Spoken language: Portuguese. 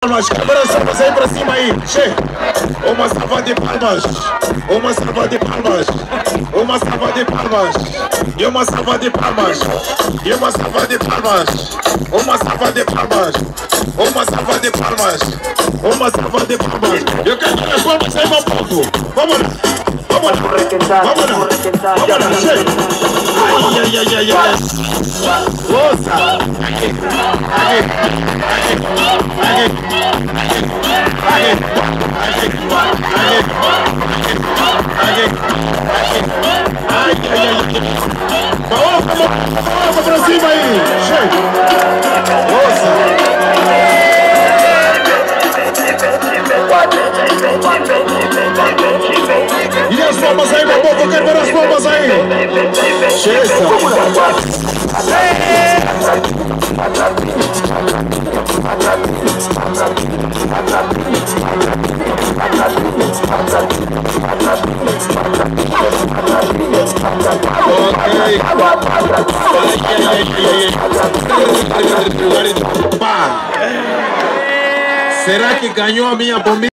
palmas, agora só você pra cima aí, che. Uma salva de palmas, uma salva de palmas, uma salva de palmas, e uma salva de palmas, e uma salva de palmas, uma salva de palmas, uma salva de palmas, uma salva de palmas. Eu quero que as palmas aí, meu povo. Vamos lá, vamos lá, vamos lá, vamos lá, che. Ai, ai, ai, ai, ai. Força. Vamos pra cima aí, chega. Força. E as palmas aí, meu povo, eu quero ver as palmas aí. Chega. Será que ganhou a minha bombinha?